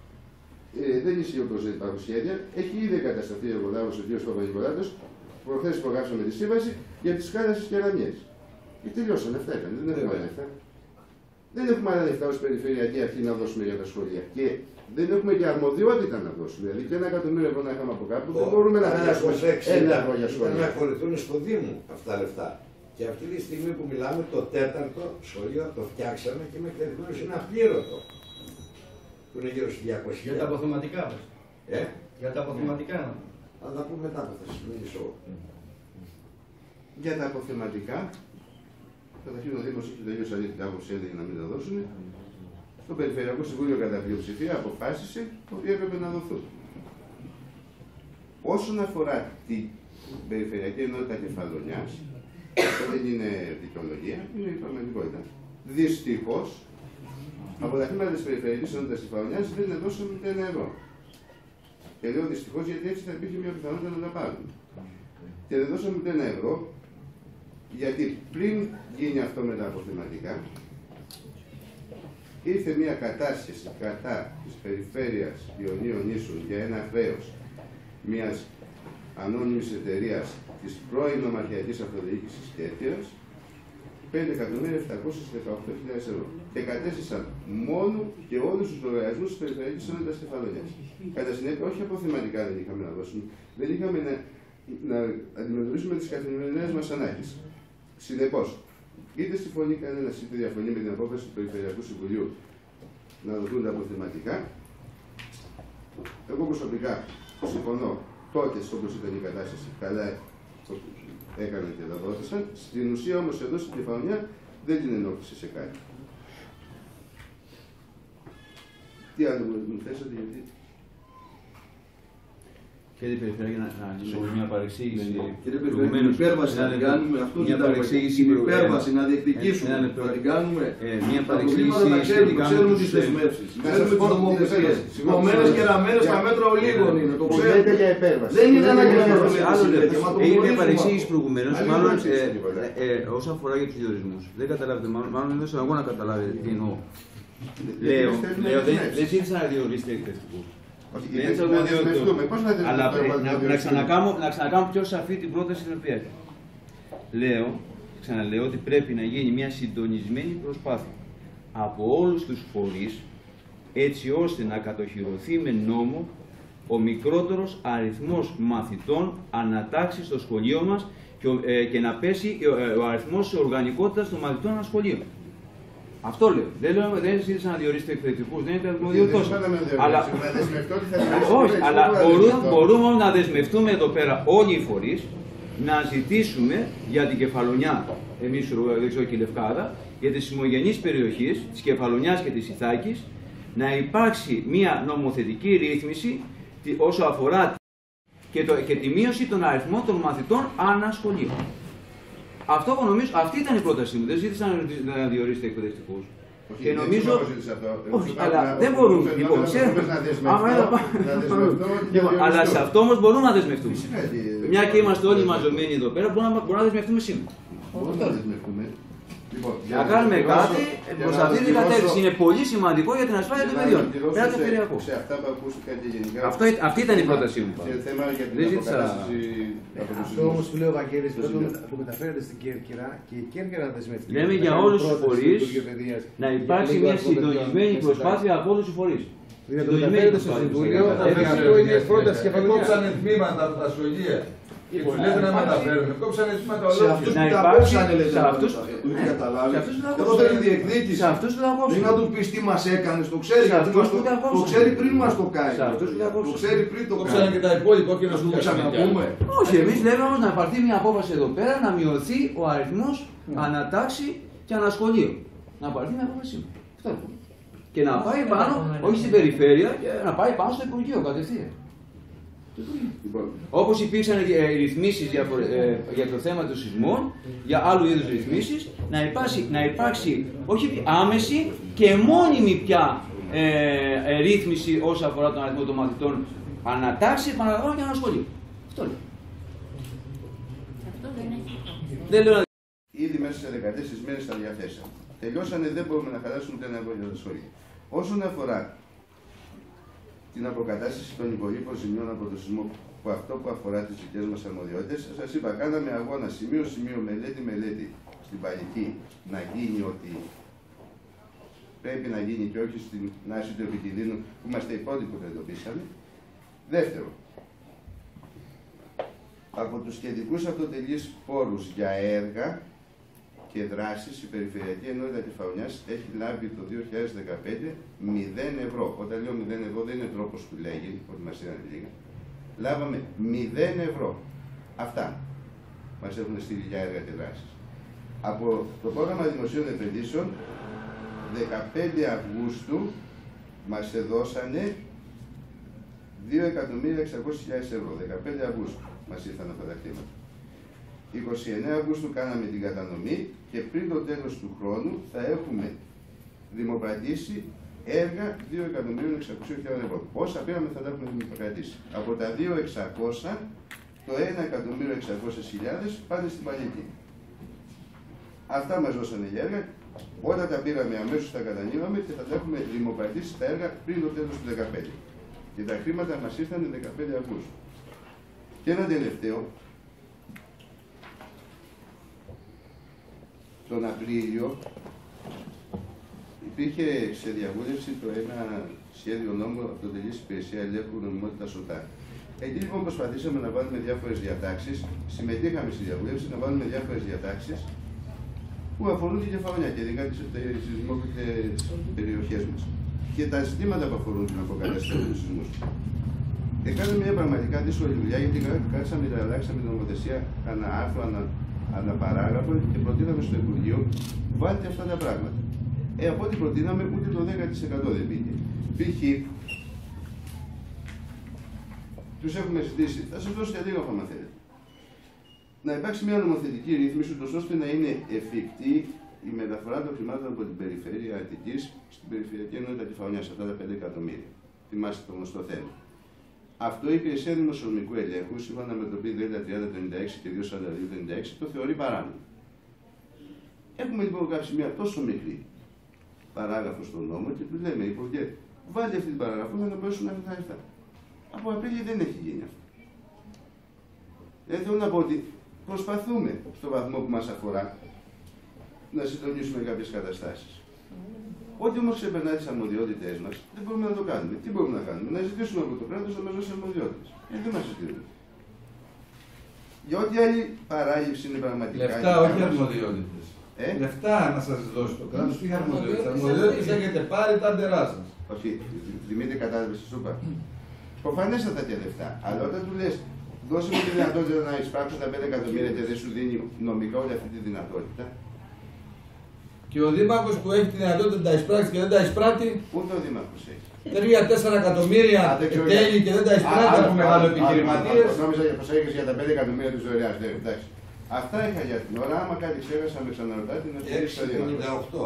Δεν ισχύει όπως δεν υπάρχουν σχέδια. Έχει ήδη εγκατασταθεί ο εργοδάβος ο κ. Παπα-Νικολάτος. Προχθές υπογράψαμε τη σύμβαση για τις κάλασες και ραμιές. Και τελειώσαμε. Αυτά ήταν. Δεν έχουμε άλλα λεφτά. Δεν έχουμε άλλα λεφτά ως Περιφερειακή Αρχή να δώσουμε για τα σχολεία. Και δεν έχουμε και αρμοδιότητα να δώσουμε. Δηλαδή και 1 εκατομμύριο ευρώ να είχαμε από κάπου δεν μπορούμε να χαλάσουμε 1 ευρώ για σχολεία. Να χωρηθούν στο Δήμο αυτά τα λεφτά. Και αυτή τη στιγμή που μιλάμε, το 4ο σχολείο το φτιάξαμε και μέχρι τελειώσει είναι απλήρωτο. Που είναι γύρω στους 200.000. Για τα αποθεματικά μας. Για τα αποθεματικά. Θα τα πούμε μετά που θα σας μιλήσω. Για τα αποθεματικά, καταρχήν ο Δήμος έχει τελείωσει αρνητικά άποψη, έλεγε να μην τα δώσουν. Το Περιφερειακό Συμβούλιο κατά πλειοψηφία αποφάσισε ότι έπρεπε να δοθούν. Όσον αφορά την Περιφερειακή Ενότητα Κεφαλονιάς, δεν είναι δικαιολογία, είναι η πραγματικότητα. Δυστυχώς, από τα χρήματα της Περιφερειακής Ενότητας Κεφαλονιάς δεν δώσαμε ούτε 1 ευρώ. Και λέω δυστυχώς γιατί έτσι θα υπήρχε μια πιθανότητα να τα πάρουμε. Και δεν δώσαμε ούτε 1 ευρώ, γιατί πριν γίνει αυτό με τα αποθεματικά, ήρθε μια κατάσχεση κατά της περιφέρειας Ιωνίων Νήσων για ένα χρέος μιας ανώνυμης εταιρείας της πρώην Ομαρχιακής Αυτοδιοίκησης Κέρκυρας, 5.718.000 ευρώ. Και κατέστησαν μόνο και όλους τους λογαριασμούς της Περιφερειακής Ενότητας Κεφαλονιάς. Κατά συνέπεια, όχι αποθεματικά δεν είχαμε να δώσουμε, δεν είχαμε να αντιμετωπίσουμε τις καθημερινές μας ανάγκες. Συνεπώς, είτε συμφωνεί κανένας είτε διαφωνεί με την απόφαση του Περιφερειακού Συμβουλίου να δοθούν τα αποθεματικά, εγώ προσωπικά συμφωνώ τότε όπως ήταν η κατάσταση, καλά έκαναν και τα δόθησαν. Στην ουσία όμως εδώ στην Κεφαλονιά δεν την ενόχλησε σε κάτι. Τι άλλο μου θέσατε, γιατί... Κύριε Περιφερειακή, να λύσω μια παρεξήγηση. Κύριε Περιφερειακή, την υπέρβαση να την κάνουμε, αυτό την υπέρβαση να διεκδικήσουμε, να την κάνουμε. Μια παρεξήγηση σχετικά με τις δεσμεύσεις. Ξέρουμε τις νομοθεσίες. Κομμένες και ραμμένες στα μέτρα ολίγων είναι, το ξέρετε. Δεν είναι ανάγκη να το έγινε μια παρεξήγηση προηγουμένως, μάλλον όσον αφορά για τους διορισμούς. Δεν καταλάβετε, μάλλον δεν θέλω εγώ να καταλάβετε τι εννοώ. Λέω, δεν ζήτησα να διορίσετε εκπαιδευτικούς. Αλλά να ξανακάνω πιο σαφή την πρόταση την οποία έχω. Ξαναλέω ότι πρέπει να γίνει μια συντονισμένη προσπάθεια από όλους τους φορείς, έτσι ώστε να κατοχυρωθεί με νόμο ο μικρότερος αριθμός μαθητών ανατάξει στο σχολείο μας και να πέσει ο αριθμός της οργανικότητας των μαθητών ανά σχολείο. Αυτό λέω. Δεν ζήτησα να διορίσετε εκπαιδευτικούς, δεν είναι αρμοδιότητός. Αλλά μπορούμε να δεσμευτούμε εδώ πέρα όλοι οι φορείς να ζητήσουμε για την Κεφαλονιά, εμείς δεν ξέρω και η Λευκάδα, για τις συμμογενείς περιοχές της Κεφαλονιάς και της Ιθάκης, να υπάρξει μια νομοθετική ρύθμιση όσο αφορά και τη μείωση των αριθμών των μαθητών ανά σχολείο. Αυτό που νομίζω, αυτή ήταν η πρότασή μου. Δεν ζήτησα να διορίσετε εκπαιδευτικούς. Και νομίζω. Όχι, αλλά δεν μπορούμε. Αλλά σε αυτό όμως μπορούμε να δεσμευτούμε. Μια και είμαστε όλοι μαζωμένοι εδώ πέρα, μπορούμε να δεσμευτούμε σήμερα. Να κάνουμε κάτι προς αυτή την κατεύθυνση. Είναι πολύ σημαντικό για την ασφάλεια των παιδιών. Πέρα το περιφερειακό. Αυτή ήταν η πρότασή μου. Δεν ζήτησα. Αυτό όμως που λέει ο Βαγγέλης πρέπει να μεταφέρεται στην Κέρκυρα και η Κέρκυρα να δεσμευτεί. Λέμε για όλους τους φορείς να υπάρξει μια συντονισμένη προσπάθεια από όλους τους φορείς. Για το μεταφέρεται στο Συμβούλιο, αυτό είναι η πρόταση Κεφαλονιάς. Κόψανε τμήματα από τα σχολεία. Και του λέτε να μεταφέρουν. Κόψανε τμήματα ολόκληρα. Σε αυτούς που τα κόψανε, λέτε, του έχει καταλάβει. Εδώ θέλει διεκδίκηση. Δεν να του πεις τι μας έκανες, το ξέρει. Το ξέρει πριν μας το κάνει. Το ξέρει πριν το κάνει. Κόψανε και τα υπόλοιπα και να το ξαναπούμε. Όχι, εμείς λέμε όμως να πάρθει μια απόφαση εδώ πέρα να μειωθεί ο αριθμός ανατάξει και ανασχολείο. Να πάρθει μια απόφαση. Αυτό είναι. Και να πάει πάνω, όχι στην περιφέρεια, να πάει πάνω στο Υπουργείο κατευθείαν. Όπως υπήρξαν ρυθμίσεις για το θέμα των σεισμών, για άλλου είδους ρυθμίσεις, να υπάρξει όχι άμεση και μόνιμη πια ρύθμιση όσον αφορά τον αριθμό των μαθητών ανατάξει, επαναλαμβάνω και ανασχολείο. Αυτό λέω. Δεν λέω. Ήδη μέσα σε 14 μέρες τα διαθέσαμε. Τελειώσανε, δεν μπορούμε να χαλάσουμε ούτε ένα ευρώ για τα σχολεία. Όσον αφορά την αποκατάσταση των υπολείπων ζημιών από το σεισμό, που αυτό που αφορά τις δικές μας αρμοδιότητες, σας είπα, κάναμε αγώνα σημείο-σημείο, μελέτη στην Παλική, να γίνει ότι πρέπει να γίνει και όχι στην Άση του Επιτιδίνου, που είμαστε οι πρώτοι που το εντοπίσαμε. Δεύτερο, από τους σχετικούς αυτοτελείς πόρους για έργα και δράσεις, η Περιφερειακή Ενότητα Κεφαλονιάς έχει λάβει το 2015 0 ευρώ. Όταν λέω 0 ευρώ δεν είναι τρόπος που λέγει, ότι μας είναι λίγα. Λάβαμε 0 ευρώ. Αυτά μας έχουν στείλει για έργα και δράσεις. Από το πρόγραμμα δημοσίων επενδύσεων, 15 Αυγούστου μας δώσανε 2.600.000 ευρώ. 15 Αυγούστου μας ήρθαν αυτά τα χρήματα. 29 Αυγούστου κάναμε την κατανομή και πριν το τέλος του χρόνου θα έχουμε δημοπρατήσει έργα 2.600.000 ευρώ. Όσα πήραμε θα τα έχουμε δημοπρατήσει. Από τα 2.600, το 1.600.000 πάνε στην Παλική. Αυτά μας δώσανε για έργα Όταν τα πήραμε αμέσως τα κατανείμαμε και θα τα έχουμε δημοπρατήσει τα έργα πριν το τέλος του 2015. Και τα χρήματα μας ήρθαν 15 Αυγούστου. Και ένα τελευταίο, τον Απρίλιο υπήρχε σε διαβούλευση το ένα σχέδιο νόμου από το Τελής Υπηρεσία Ελέγχου Νομιμότητας ΟΤΑ. Εκεί λοιπόν προσπαθήσαμε να βάλουμε διάφορες διατάξεις, συμμετείχαμε στη διαβούλευση να βάλουμε διάφορες διατάξεις που αφορούν την Κεφαλονιά και ειδικά τις σεισμόκριτες περιοχές μας και τα ζητήματα που αφορούν την αποκατάσταση του σεισμού. Κάναμε μια πραγματικά δύσκολη δουλειά γιατί κάτσαμε και αλλάξαμε την νομοθεσία ανά άρθρο, ανά παράγραφο και προτείναμε στο Υπουργείο βάλτε αυτά τα πράγματα. Από ό,τι προτείναμε ούτε το 10% δεν πήγε. Π.χ. τους έχουμε ζητήσει, θα σας δώσω και λίγο άμα θέλετε, να υπάρξει μια νομοθετική ρύθμιση ώστε να είναι εφικτή η μεταφορά των χρημάτων από την περιφέρεια Αττικής στην περιφερειακή ενότητα Κεφαλονιάς, αυτά τα 5 εκατομμύρια. Θυμάστε το γνωστό θέμα. Αυτό η Υπηρεσία Δημοσιονομικού Ελέγχου, σύμφωνα με το Π30-30-56 και 242-56, το θεωρεί παράνομο. Έχουμε λοιπόν γράψει μια τόσο μικρή παράγραφο στον νόμο και του λέμε, Υπουργέ, βάλτε αυτή την παράγραφο για να μπορέσουν να τα λεφτά. Από Απρίλιο δεν έχει γίνει αυτό. Θέλω να πω ότι προσπαθούμε στο βαθμό που μας αφορά να συντονίσουμε κάποιες καταστάσεις. Ό,τι όμως ξεπερνάει τις αρμοδιότητες μας, δεν μπορούμε να το κάνουμε. Τι μπορούμε να κάνουμε, να ζητήσουμε από το κράτος να μας δώσει αρμοδιότητες. Δεν μας ζητούν. Για ό,τι άλλη παράληψη είναι πραγματικά. Λεφτά, όχι αρμοδιότητες. Λεφτά να σας δώσει το κράτος, τι αρμοδιότητες. Αρμοδιότητες έχετε πάρει τα ντερά σας. Όχι, Δημήτρη, κατάλαβες τι σου είπα. Προφανέστατα και λεφτά. Αλλά όταν του λες, δώσε μου τη δυνατότητα να εισπράξω τα 5 εκατομμύρια και δεν σου δίνει νομικά όλη αυτή τη δυνατότητα. Και ο Δήμαρχος που έχει τη δυνατότητα να τα εισπράξει και δεν τα εισπράττει. Ούτε ο Δήμαρχος έχει. 3-4 εκατομμύρια τέλη και δεν τα εισπράττει από μεγάλο επιχειρηματίες. Νόμιζα πως έχεις για τα 5 εκατομμύρια της δωρεάς. Εντάξει. Αυτά είχα για την ώρα. Άμα κάτι ξέχασα, με ξαναρωτάτε να στείλει στο Δήμαρχο.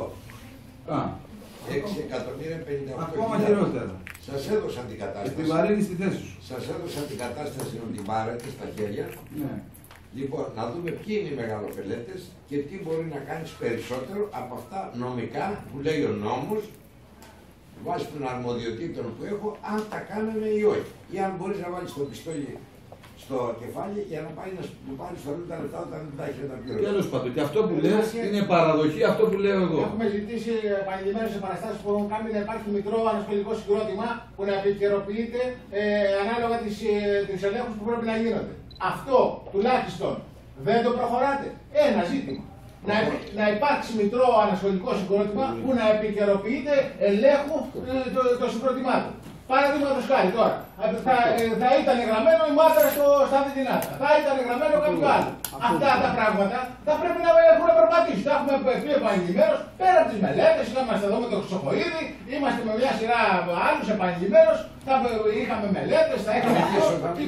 6.058.000. Ακόμα χειρότερα. Σας έδωσαν την κατάσταση. Επιβαρύνει στη θέση σου. Σας έδωσαν την κατάσταση να την πάρετε στα χέρια. Ναι. Λοιπόν, να δούμε ποιοι είναι οι μεγαλοπελέτες και τι μπορεί να κάνεις περισσότερο από αυτά νομικά που λέει ο νόμος βάσει των αρμοδιοτήτων που έχω, αν τα κάναμε ή όχι. Ή αν μπορείς να βάλεις το πιστόλι στο κεφάλι για να πάει να σου πάρει στο τα λεφτά όταν δεν τα έχει να τα πληρώσει. Τέλος πάντων, και αυτό που λες είναι παραδοχή, αυτό που λέω εγώ. Έχουμε ζητήσει επανειλημμένες επαναστάσεις που έχουν κάνει να υπάρχει μητρό ανασχολικό συγκρότημα που να επικαιροποιείται ανάλογα τις ελέγχους που πρέπει να γίνονται. Αυτό τουλάχιστον δεν το προχωράτε. Ένα ζήτημα. Να υπάρξει μητρό ανασχολικό συγκρότημα που να επικαιροποιείται ελέγχου των συγκροτημάτων. Παραδείγματος χάρη τώρα, θα ήταν γραμμένο η μάτρα στα Δυτινάτα, θα ήταν γραμμένο κάποιο άλλο. Αυτά τα πράγματα θα πρέπει να έχουν περπατήσει. Τα έχουμε πει επανειλημμένως πέρα από τις μελέτες. Είμαστε εδώ με τον Χρυσοχοΐδη, είμαστε με μια σειρά άλλους επανειλημμένως. Είχαμε μελέτες, θα είχαμε αυτό.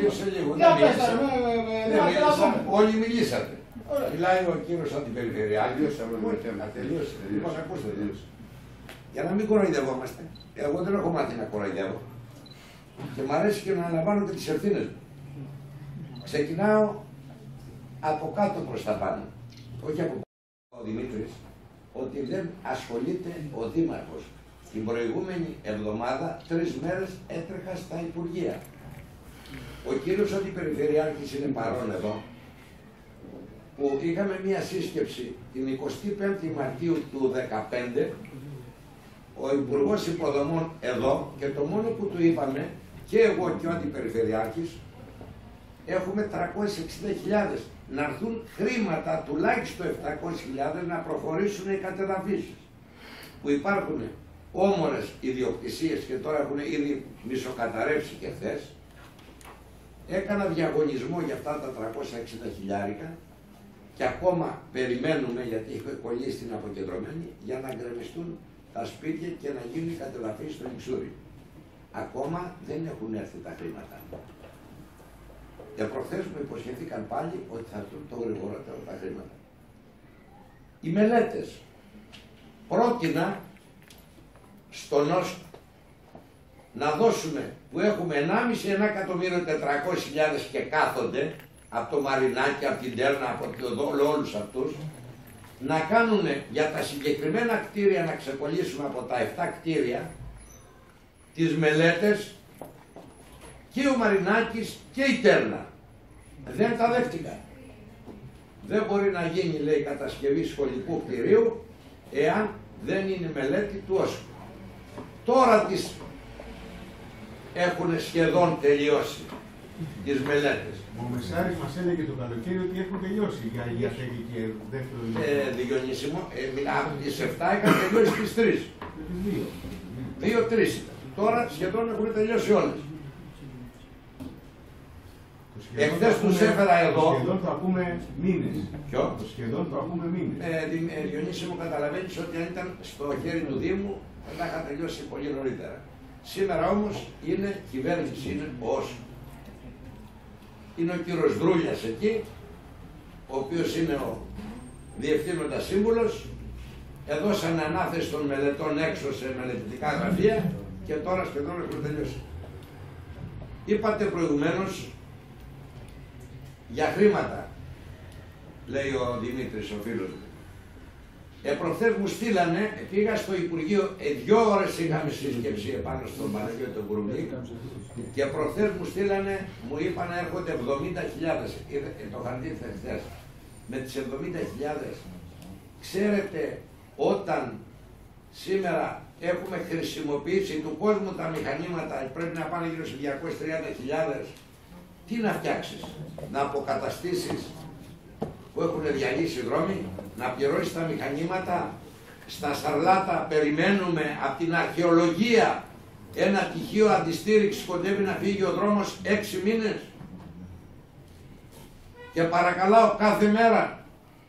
Όλοι μιλήσατε. Μιλάει ο κύριος Αντιπεριφερειάρχης. Τελείωσε. Λοιπόν, ακούστε. Για να μην κοροϊδευόμαστε. Εγώ δεν έχω μάθει να κοροϊδεύω. Και μου αρέσει και να αναλαμβάνω και τις ευθύνες μου. Ξεκινάω από κάτω προς τα πάνω. Όχι από πάνω ο Δημήτρης, ότι δεν ασχολείται ο Δήμαρχος. Την προηγούμενη εβδομάδα, 3 μέρες έτρεχα στα Υπουργεία. Ο κύριος Αντιπεριφερειάρχης είναι παρόν εδώ, που είχαμε μία σύσκεψη την 25η Μαρτίου του 2015, ο Υπουργός Υποδομών εδώ, και το μόνο που του είπαμε, και εγώ και ο Αντιπεριφερειάρχης, έχουμε 360.000. Να έρθουν χρήματα τουλάχιστον 700.000 να προχωρήσουν οι κατεδαφίσεις. Που υπάρχουν όμορες ιδιοκτησίες και τώρα έχουν ήδη μισοκαταρρεύσει και χθες. Έκανα διαγωνισμό για αυτά τα 360.000 και ακόμα περιμένουμε, γιατί έχω κολλήσει την αποκεντρωμένη, για να γκρεμιστούν τα σπίτια και να γίνουν οι κατεδαφίσεις στο Λιξούρι. Ακόμα δεν έχουν έρθει τα χρήματα. Και προχθές μου υποσχεθήκαν πάλι ότι θα έρθουν το γρηγορότερο τα χρήματα. Οι μελέτες. Πρότεινα στον ΩΣΚ να δώσουμε, που έχουμε 1.500.000 και κάθονται, από το Μαρινάκι, από την Τέρνα, από όλους αυτούς, να κάνουν για τα συγκεκριμένα κτίρια, να ξεκολλήσουμε από τα 7 κτίρια τις μελέτες και ο Μαρινάκης και η Τέρνα. Δεν τα δέχτηκαν. Δεν μπορεί να γίνει, λέει, κατασκευή σχολικού κτηρίου εάν δεν είναι μελέτη του ΟΣΚΟ. Τώρα τις έχουν σχεδόν τελειώσει τις μελέτες. Ο Μεσάρης μας έλεγε το καλοκαίρι ότι έχουν τελειώσει για τέχνη και δεύτερο Διονύσιμο, από τις 7 είχαν τελειώσει τις 3. 2-3 ήταν. Τώρα σχεδόν έχουν τελειώσει όλες. Εχθές τους έφερα εδώ. Το σχεδόν το ακούμε μήνες. Ποιο? Το σχεδόν το ακούμε μήνες. Διονύσιμο, καταλαβαίνεις ότι αν ήταν στο χέρι του Δήμου θα είχα τελειώσει πολύ νωρίτερα. Σήμερα όμως είναι κυβέρνηση, είναι όσο. Είναι ο κύριος Δρούλιας εκεί, ο οποίος είναι ο διευθύνοντας σύμβουλος. Έδωσαν ανάθεση των μελετών έξω σε μελετητικά γραφεία και τώρα σχεδόν έχουν τελειώσει. Είπατε προηγουμένως για χρήματα, λέει ο Δημήτρης, ο φίλος μου. Προχθές μου στείλανε, πήγα στο Υπουργείο, 2 ώρες είχαμε σύσκεψη επάνω στον Παναγιώτη τον Κουρουμπλή και προχθές μου στείλανε, μου είπαν να έρχονται 70.000, το χαρτί χθες, με τις 70.000. Ξέρετε, όταν σήμερα έχουμε χρησιμοποιήσει του κόσμου τα μηχανήματα, πρέπει να πάνε γύρω σε 230.000, τι να φτιάξεις, να αποκαταστήσεις που έχουν διαλύσει δρόμοι, να πληρώσεις τα μηχανήματα, στα Σαρλάτα περιμένουμε από την αρχαιολογία ένα τυχείο αντιστήριξης, κοντεύει να φύγει ο δρόμος 6 μήνες. Και παρακαλάω κάθε μέρα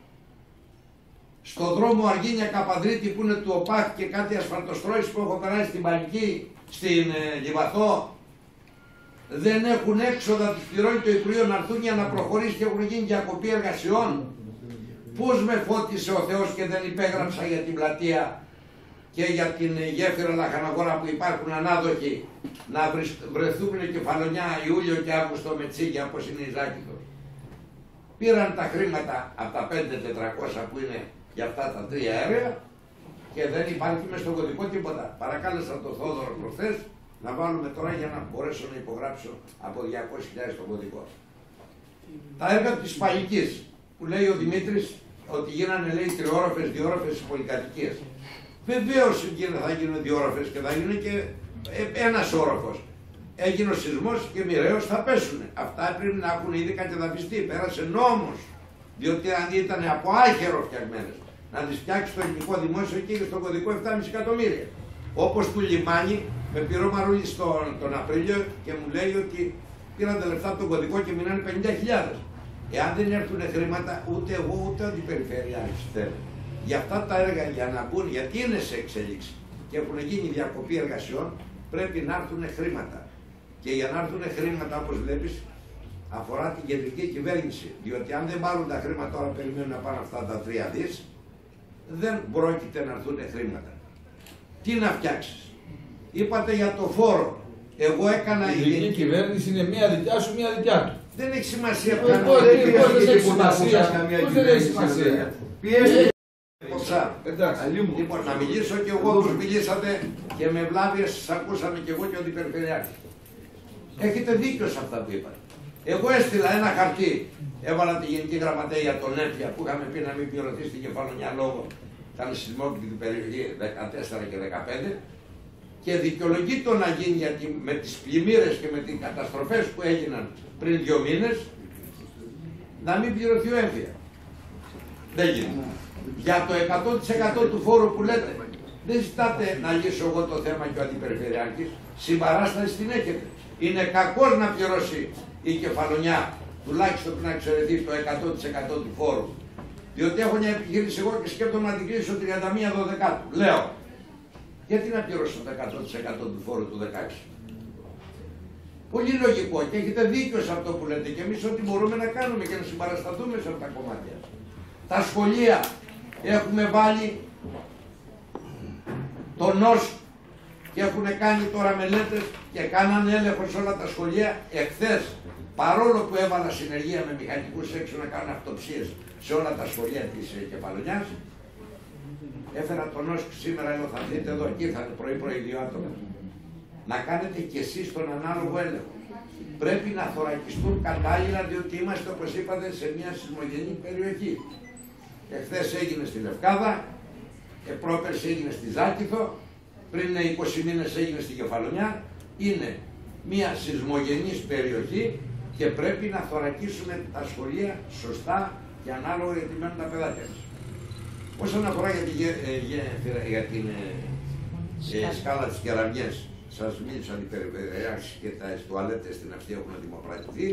στο δρόμο Αργίνια Καπανδρίτη που είναι του ΟΠΑΚ και κάτι ασφαλτοστρώσεις που έχω περάσει στην Παλική, στην Λιβαθό, δεν έχουν έξοδα, τους πληρώνει το Υπουργείο να έρθουν για να προχωρήσει και έχουν γίνει διακοπή εργασιών. Πώς με φώτισε ο Θεός και δεν υπέγραψα για την πλατεία και για την γέφυρα Λαχαναγόρα που υπάρχουν ανάδοχοι να βρεθούν κεφαλονιά Ιούλιο και Αύγουστο με τσίγια όπως είναι η Ζάκητος. Πήραν τα χρήματα από τα 5.400 που είναι για αυτά τα 3 αέρια και δεν υπάρχει μες στον κωδικό τίποτα. Παρακάλεσα τον Θόδωρο προχθές να βάλουμε τώρα για να μπορέσω να υπογράψω από 200.000 στον κωδικό. Τα έργα της Παλικής που λέει ο Δημήτρης ότι γίνανε, λέει, 3όροφες, 2όροφες πολυκατοικίες. Βεβαίως θα γίνουν 2όροφες και θα γίνει και ένας όροφος. Έγινε ο σεισμός και μοιραίως θα πέσουν. Αυτά πρέπει να έχουν ήδη κατεδαφιστεί. Πέρασε νόμος, διότι αν ήταν από άχερο φτιαγμένες, να τις φτιάξει το ελληνικό δημόσιο και στον κωδικό 7,5 εκατομμύρια. Όπως του λιμάνι, με πήρε ο Μαρούλης τον Απρίλιο και μου λέει ότι πήραν τα λεφτά από τον κωδικό και μείνανε 50.000. Εάν δεν έρθουν χρήματα, ούτε εγώ ούτε αντιπεριφερειάρχης θέλω. Για αυτά τα έργα για να μπουν, γιατί είναι σε εξέλιξη και έχουν γίνει διακοπή εργασιών, πρέπει να έρθουν χρήματα. Και για να έρθουν χρήματα, όπως βλέπεις, αφορά την κεντρική κυβέρνηση. Διότι αν δεν πάρουν τα χρήματα, τώρα περιμένουν να πάνε αυτά τα 3 δις, δεν πρόκειται να έρθουν χρήματα. Τι να φτιάξεις. Είπατε για το φόρο. Εγώ έκανα. Η ελληνική κυβέρνηση είναι μία δικιά σου, μία δικιά του. Δεν έχει σημασία. Δεν έχει σημασία. Δεν έχει σημασία. Λοιπόν, να μιλήσω και εγώ όπως μιλήσατε και με βλάβειες σας ακούσαμε και εγώ και ο Αντιπεριφερειάρχης. Έχετε δίκιο σε αυτά που είπατε. Εγώ έστειλα ένα χαρτί, έβαλα τη Γενική Γραμματέα για τον Έπια που είχαμε πει να μην πληρωθεί στην Κεφαλονιά λόγω ήταν σεισμό και την περιοχή 14 και 15 και δικαιολογεί το να γίνει γιατί με τις πλημμύρες και με τις καταστροφές που έγιναν πριν 2 μήνες να μην πληρωθεί ο Έπια. Δεν γίνεται. Για το 100% του φόρου που λέτε, δεν ζητάτε να λύσω εγώ το θέμα και ο Αντιπεριφερειάρχης, συμπαράσταση την έχετε. Είναι κακός να πληρώσει η Κεφαλονιά, τουλάχιστον να εξαιρεθεί το 100% του φόρου. Διότι έχω μια επιχείρηση εγώ και σκέφτομαι να την κλείσω 31/12. Λέω, γιατί να πληρώσω το 100% του φόρου του 16. Πολύ λογικό και έχετε δίκιο σε αυτό που λέτε και εμείς ό,τι μπορούμε να κάνουμε και να συμπαρασταθούμε σε αυτά τα κομμάτια. Τα σχολεία έχουμε βάλει το νος και έχουν κάνει τώρα μελέτες και κάνανε έλεγχο σε όλα τα σχολεία εχθές. Παρόλο που έβαλα συνεργεία με μηχανικούς έξω να κάνουν αυτοψίες σε όλα τα σχολεία της Κεφαλονιάς. Έφερα τον Όσκ σήμερα, εδώ θα δείτε εδώ και ήρθατε πρωί-πρωί 2 άτομα. Να κάνετε κι εσείς τον ανάλογο έλεγχο. Πρέπει να θωρακιστούν κατάλληλα, διότι είμαστε, όπως είπατε, σε μια σεισμογενή περιοχή. Εχθές έγινε στη Λευκάδα, πρόπερση έγινε στη Ζάκηθο, πριν 20 μήνες έγινε στη Κεφαλονιά. Είναι μια σεισμογενής περιοχή και πρέπει να θωρακίσουμε τα σχολεία σωστά και ανάλογα γιατί μένουν τα παιδάκια μας. Όσον αφορά για την σκάλα της Κεραμιές, σας μίλησαν οι περιφερειάρχες και τα τουαλέτες στην αυτή έχουν δημοπρατηθεί.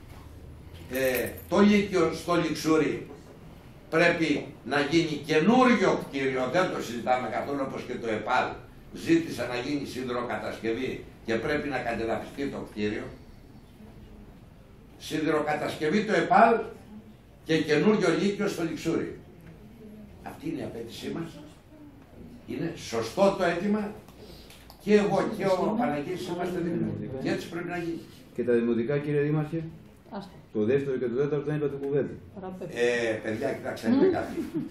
Το Λύκειο στο Λιξούρι πρέπει να γίνει καινούριο κτίριο, δεν το συζητάμε καθόλου, όπως και το ΕΠΑΛ ζήτησε να γίνει σιδηροκατασκευή και πρέπει να κατεδαφιστεί το κτίριο. Σιδηροκατασκευή το ΕΠΑΛ και καινούριο Λύκειο στο Λιξούρι. Αυτή είναι η απέτησή μας. Είναι σωστό το αίτημα και εγώ και ο Παναγίτης είμαστε δημιουργοί. Και έτσι πρέπει να γίνει. Και τα δημοτικά, κύριε Δήμαρχε, το δεύτερο και το τέταρτο δεν είπατε κουβέντα. Παιδιά, κοιτάξτε κάτι.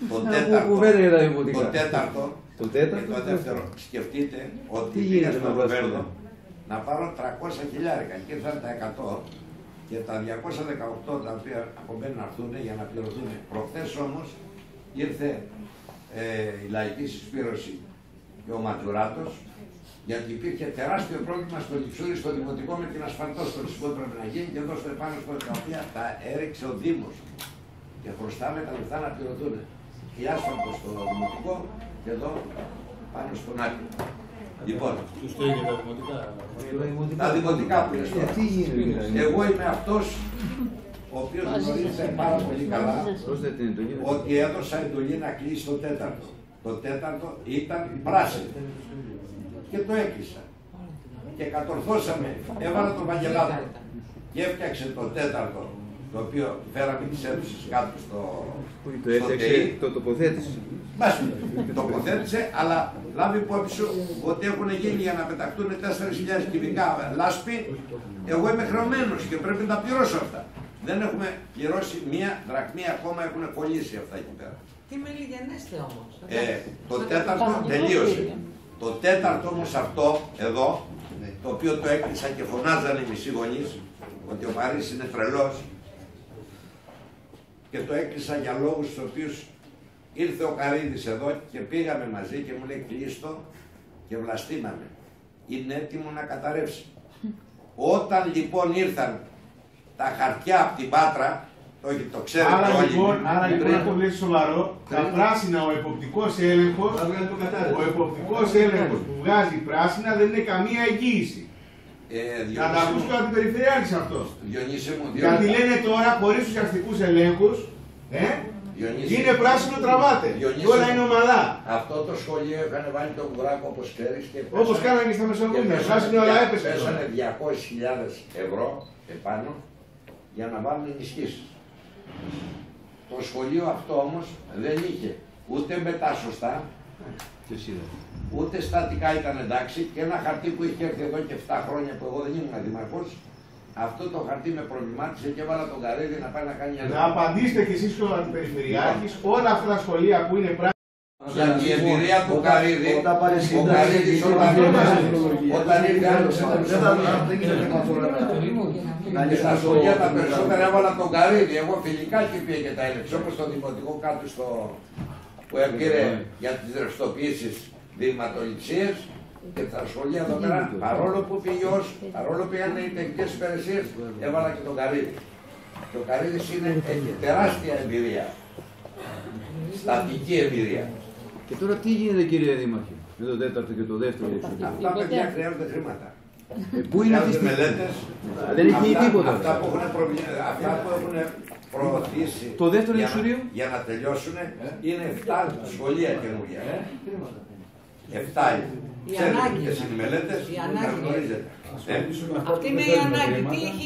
Το τέταρτο και το δεύτερο. Σκεφτείτε ότι πήγα στο Βέρδο να πάρω 300 χιλιάρικα και ήρθαν τα 100 και τα 218 τα οποία απομένουν να έρθουν για να πληρωθούν. Προχθές όμως ήρθε η Λαϊκή Συσπήρωση και ο Ματζουράτος, γιατί υπήρχε τεράστιο πρόβλημα στο Λιξούρι, στο δημοτικό με την ασφαλτόστρωση που έπρεπε να γίνει και εδώ στο επάνω στο 13 τα έριξε ο Δήμος και χρωστάμε τα λεφτά να πληρωθούν. Η άσφαλτο στο δημοτικό και εδώ πάνω στον άκρη. Λοιπόν, τα δημοτικά που είναι στο εγώ είμαι αυτός ο οποίος γνωρίζεται πάρα πολύ καλά ότι έδωσα εντολή να κλείσει το τέταρτο. Το τέταρτο ήταν πράσινο και το έκλεισα. Και κατορθώσαμε, έβαλα τον Βαγγελάδο και έφτιαξε το τέταρτο, το οποίο φέραμε τις αίθουσες κάτω στο ΤΕΙ. Το τοποθέτησε. Τοποθέτησε, αλλά λάβει υπόψη σου ότι έχουν γίνει για να πεταχτούν 4.000 κυβικά λάσπη. Εγώ είμαι χρεωμένος και πρέπει να τα πληρώσω αυτά. Δεν έχουμε πληρώσει μία δραχμή ακόμα, έχουν κολλήσει αυτά εκεί πέρα. Τι με λιγενέστε όμως. Το τέταρτο τελείωσε. Το τέταρτο όμως αυτό εδώ, το οποίο το έκλεισα και φωνάζανε οι μισοί γονείς ότι ο Παρίσι είναι τρελός και το έκλεισα για λόγους στους οποίους ήρθε ο Καρύδης εδώ και πήγαμε μαζί και μου λέει κλείστο και βλαστήμαμε. Είναι έτοιμο να καταρρεύσει. Όταν λοιπόν ήρθαν τα χαρτιά από την Πάτρα, το ξέρετε όλοι. Άρα λοιπόν αυτό βλέπει σοβαρό. Τα πράσινα, ο εποπτικός έλεγχος που βγάζει πράσινα δεν είναι καμία εγγύηση. Να τα ακούς και από την περιφερειάρχη αυτό. Γιατί λένε τώρα χωρίς ουσιαστικούς ελέγχους, είναι πράσινο τραβάτε. Και όλα είναι ομαλά. Αυτό το σχολείο έκανε βάλει τον Κουράκο όπως ξέρεις. Όπως κάνανε και στα Μεσογεία. Πράσινο αλλά έπεσε. Πέσανε 200.000 ευρώ επάνω για να βάλουν ενισχύσεις. Το σχολείο αυτό όμως δεν είχε ούτε μετά σωστά, ούτε στατικά ήταν εντάξει και ένα χαρτί που είχε έρθει εδώ και 7 χρόνια που εγώ δεν ήμουν δήμαρχος, αυτό το χαρτί με προβλημάτισε και έβαλα τον Καρύδη να πάει να κάνει ένα. Να απαντήσετε κι εσείς ο Αντιπεριφερειάρχης όλα αυτά τα σχολεία που είναι πράσινα. Για την εμπειρία του Καρύδη, ο Καρύδης όταν ήρθε άλλος και στα σχολεία τα περισσότερα έβαλα τον Καρύδη, εγώ φιλικά και πήγε και τα έλεξε, όπως το δημοτικό κάτω που έπαιρε για τις ρευστοποιήσεις δειγματοληψίες και τα σχολεία εδώ πέρα, παρόλο που πήγε παρόλο που πήγαν οι τεχνικές υπηρεσίες, έβαλα και τον Καρύδη. Και ο Καρύδης έχει τεράστια εμπειρία, στατική εμπειρία. Και τώρα τι γίνεται, κύριε Δήμαρχε, με το τέταρτο και το δεύτερο εξωτερικό? Αυτά παιδιά χρειάζονται χρήματα. Πού είναι αυτές τις μελέτες? Δεν έχει τίποτα. Αυτά που έχουν προωθήσει το δεύτερο εξωτερικό για να τελειώσουν είναι 7 σχολεία καινούργια. 7 είναι. Ξέρετε ποιες είναι οι μελέτες, να γνωρίζετε. Αυτή είναι η ανάγκη. Τι έχει